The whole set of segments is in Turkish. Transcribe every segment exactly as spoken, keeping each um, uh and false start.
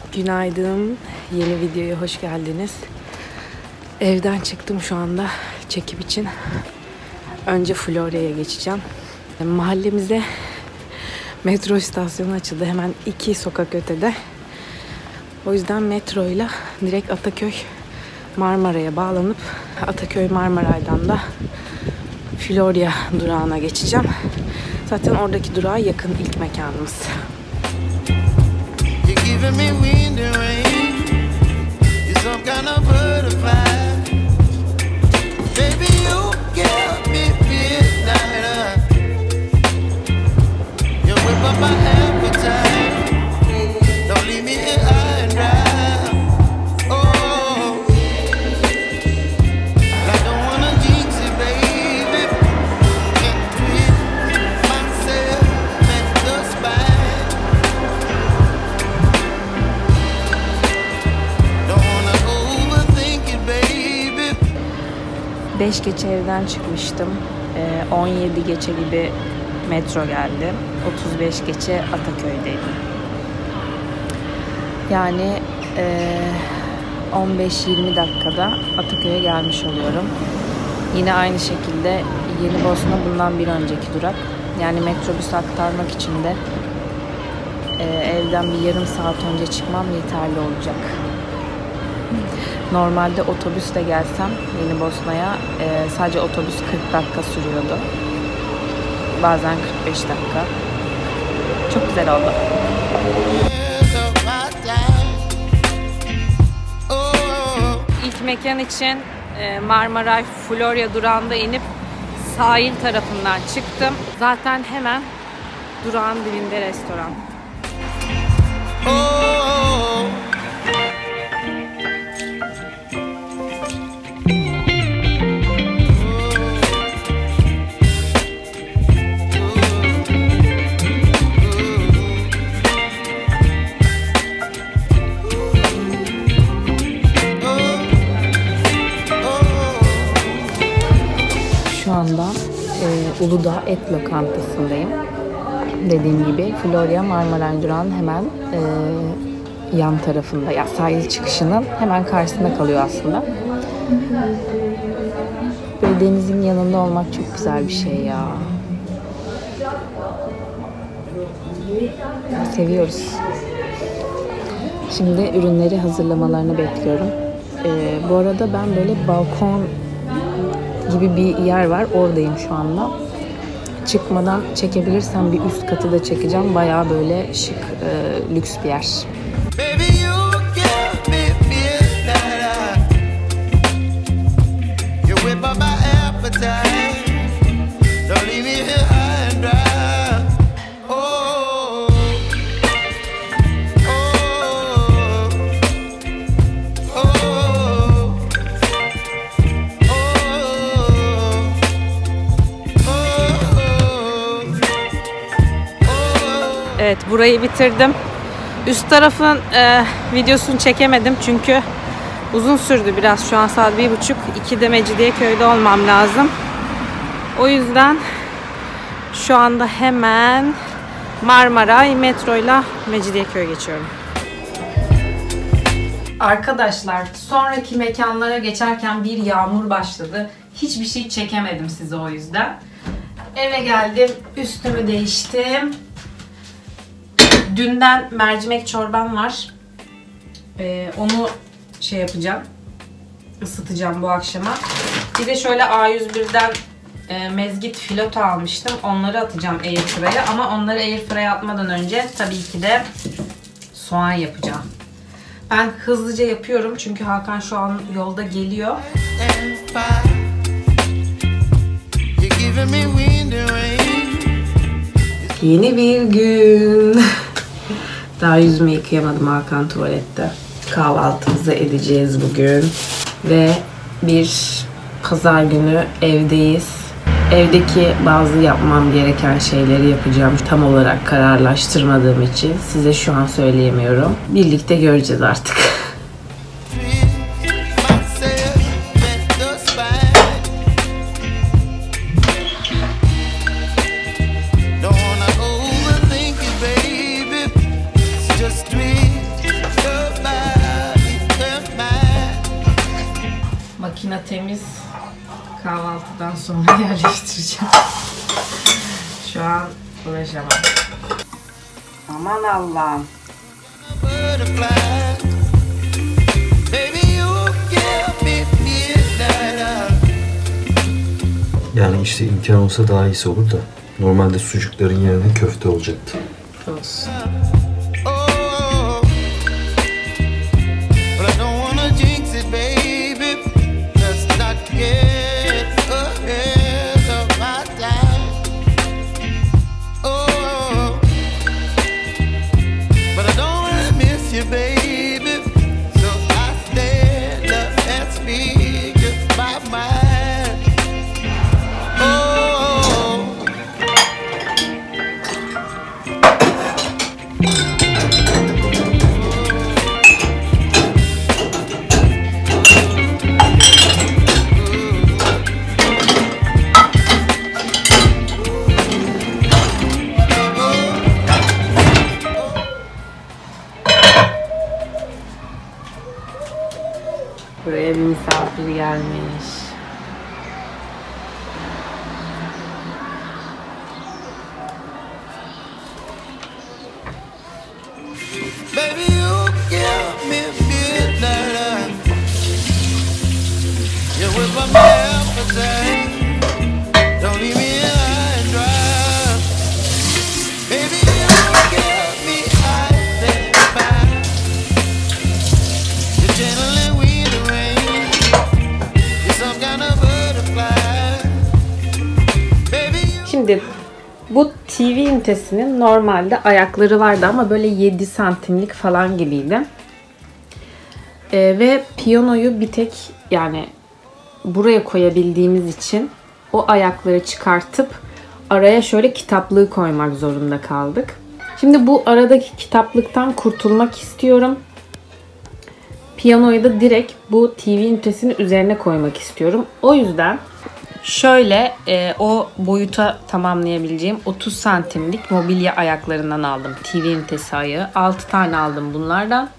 Günaydın. Yeni videoya hoş geldiniz. Evden çıktım şu anda çekim için. Önce Florya'ya geçeceğim. Mahallemize metro istasyonu açıldı. Hemen iki sokak ötede. O yüzden metroyla direkt Ataköy Marmaray'a bağlanıp Ataköy Marmaray'dan da Florya durağına geçeceğim. Zaten oradaki durağa yakın ilk mekanımız. beş geçe evden çıkmıştım. on yedi geçe gibi metro geldi. otuz beş geçe Ataköy'deydim. Yani on beş yirmi dakikada Ataköy'e gelmiş oluyorum. Yine aynı şekilde Yenibosna bundan bir önceki durak. Yani metrobüs aktarmak için de evden bir yarım saat önce çıkmam yeterli olacak. Normalde otobüsle gelsem Yenibosna'ya e, sadece otobüs kırk dakika sürüyordu. Bazen kırk beş dakika. Çok güzel oldu. İlk mekan için e, Marmaray Florya durağında inip sahil tarafından çıktım. Zaten hemen durağın dibinde restoran. Şu anda e, Uludağ Et Lokantası'ndayım. Dediğim gibi Florya Marmaray durağının hemen e, yan tarafında, ya sahil çıkışının hemen karşısında kalıyor aslında. Böyle denizin yanında olmak çok güzel bir şey ya. Seviyoruz. Şimdi ürünleri hazırlamalarını bekliyorum. E, bu arada ben böyle balkon gibi bir yer var. Oradayım şu anda. Çıkmadan çekebilirsem bir üst katı da çekeceğim. Bayağı böyle şık, e, lüks bir yer. Evet, burayı bitirdim. Üst tarafın e, videosunu çekemedim çünkü uzun sürdü biraz. Şu an saat bir buçuk. ikide Mecidiyeköy'de olmam lazım. O yüzden şu anda hemen Marmaray metroyla Mecidiyeköy'e geçiyorum. Arkadaşlar, sonraki mekanlara geçerken bir yağmur başladı. Hiçbir şey çekemedim size o yüzden. Eve geldim, üstümü değiştim. Dünden mercimek çorbam var. Ee, onu şey yapacağım. Isıtacağım bu akşama. Bir de şöyle A yüz bir'den e, mezgit fileto almıştım. Onları atacağım airfryer'a. Ama onları airfryer'a atmadan önce tabii ki de soğan yapacağım. Ben hızlıca yapıyorum çünkü Hakan şu an yolda geliyor. Yeni bir gün. Daha yüzümü yıkayamadım, Hakan tuvalette. Kahvaltımızı edeceğiz bugün. Ve bir pazar günü evdeyiz. Evdeki bazı yapmam gereken şeyleri yapacağım. Tam olarak kararlaştırmadığım için size şu an söyleyemiyorum. Birlikte göreceğiz artık. Just makine temiz. Kahvaltıdan sonra yerleştireceğim. Şu an uğraşamam. Aman Allah'ım. Yani işte imkan olsa daha iyisi olur da. Normalde sucukların yerine köfte olacaktı. Olsun. Buraya bir misafir gelmiş. Baby, you give me midnight. You whip up my appetite. Don't leave me high and dry. Baby, you give me ice and fire. You're gentle with the rain. You're some kind of butterfly. Baby, you... Şimdi bu T V ünitesinin normalde ayakları vardı ama böyle yedi santimlik falan gibiydi. Ee, ve piyanoyu bir tek yani buraya koyabildiğimiz için o ayakları çıkartıp araya şöyle kitaplığı koymak zorunda kaldık. Şimdi bu aradaki kitaplıktan kurtulmak istiyorum. Piyanoyu da direkt bu T V ünitesinin üzerine koymak istiyorum. O yüzden şöyle e, o boyuta tamamlayabileceğim otuz santimlik mobilya ayaklarından aldım. T V ünitesi ayağı. altı tane aldım bunlardan.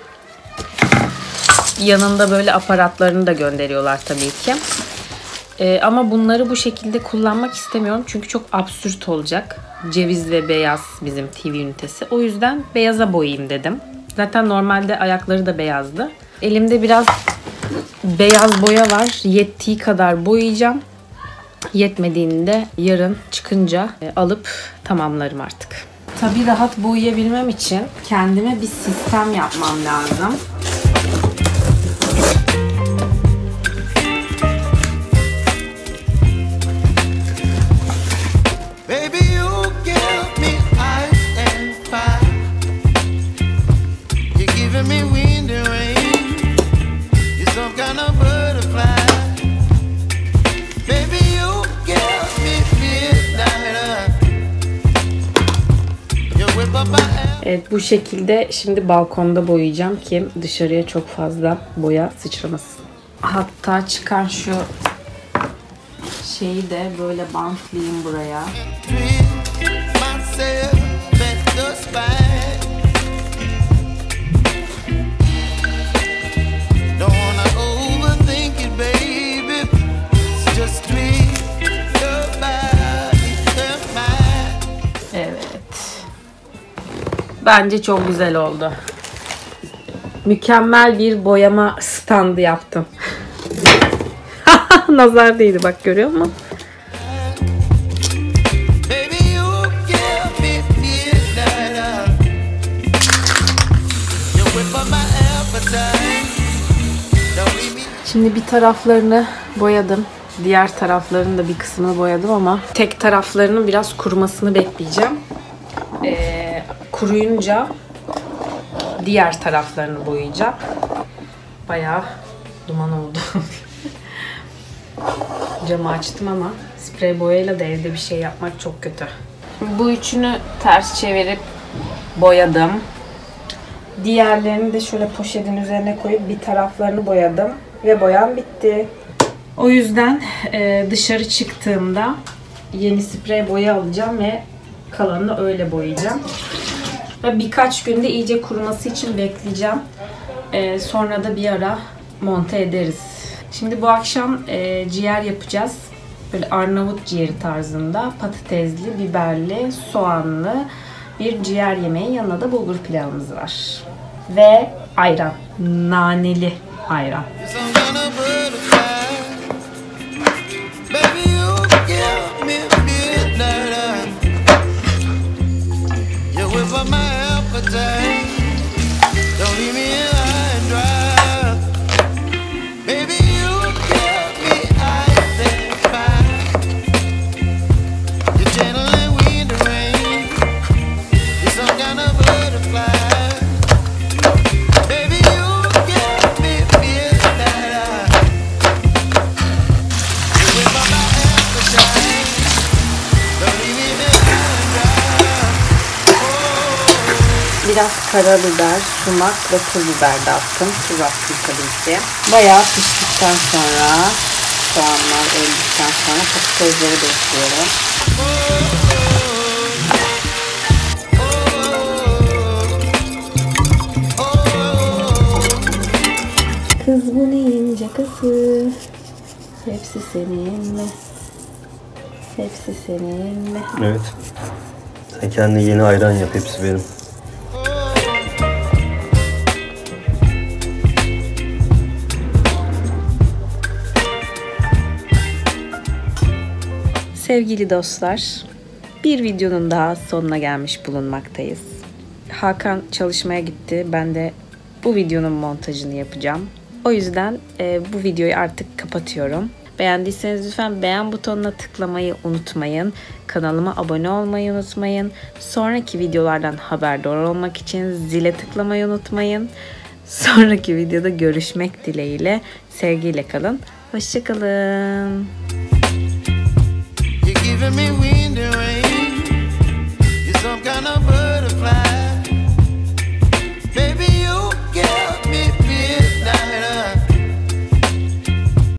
Yanında böyle aparatlarını da gönderiyorlar tabii ki. E, ama bunları bu şekilde kullanmak istemiyorum. Çünkü çok absürt olacak. Ceviz ve beyaz bizim T V ünitesi. O yüzden beyaza boyayayım dedim. Zaten normalde ayakları da beyazdı. Elimde biraz beyaz boya var. Yettiği kadar boyayacağım. Yetmediğinde yarın çıkınca alıp tamamlarım artık. Tabii rahat boyayabilmem için kendime bir sistem yapmam lazım. Baby, you give me ice and fire. You're giving me wind and rain. You're some kind of butterfly. Baby, you give me midnight. You whip up my Evet, bu şekilde şimdi balkonda boyayacağım ki dışarıya çok fazla boya sıçramasın. Hatta çıkan şu şeyi de böyle bantlayayım buraya. myself at the spine. Don't wanna overthink it, baby. It's just treat your body and mind. Evet. Bence çok güzel oldu. Mükemmel bir boyama standı yaptım. Nazar değdi bak, görüyor musun? Baby, you give me midnight. You whip up my appetite. Don't leave me. Şimdi bir taraflarını boyadım. Diğer taraflarının da bir kısmını boyadım ama tek taraflarının biraz kurumasını bekleyeceğim. Ee, kuruyunca diğer taraflarını boyayacağım. Bayağı duman oldu. Camı açtım ama sprey boyayla da evde bir şey yapmak çok kötü. Bu üçünü ters çevirip boyadım. Diğerlerini de şöyle poşetin üzerine koyup bir taraflarını boyadım. Ve boyam bitti. O yüzden e, dışarı çıktığımda yeni sprey boya alacağım ve kalanını öyle boyayacağım. Ve birkaç günde iyice kuruması için bekleyeceğim. E, sonra da bir ara monte ederiz. Şimdi bu akşam e, ciğer yapacağız. Böyle Arnavut ciğeri tarzında patatesli, biberli, soğanlı bir ciğer yemeği. Yanına da bulgur pilavımız var. Ve ayran. Naneli ayran. Some kind of butterfly. Baby, you give me midnight. You whip up my appetite. Don't leave me high and dry. Baby, you give me ice and fire. You're channeling wind and rain. You're some kind of butterfly. Baby, you give me midnight. You whip up my appetite. Don't leave me high and dry. Biraz karabiber, sumak ve pul biber de attım. Tuz attım tabii ki. Bayağı piştikten sonra, soğanlar öldükten sonra patatesleri de ekliyorum. Kız bu ne ince kızı. Hepsi seninle. Hepsi seninle. Evet. Sen kendine yeni ayran yap, hepsi benim. Sevgili dostlar, bir videonun daha sonuna gelmiş bulunmaktayız. Hakan çalışmaya gitti. Ben de bu videonun montajını yapacağım. O yüzden e, bu videoyu artık kapatıyorum. Beğendiyseniz lütfen beğen butonuna tıklamayı unutmayın. Kanalıma abone olmayı unutmayın. Sonraki videolardan haberdar olmak için zile tıklamayı unutmayın. Sonraki videoda görüşmek dileğiyle. Sevgiyle kalın. Hoşça kalın. You're giving me wind and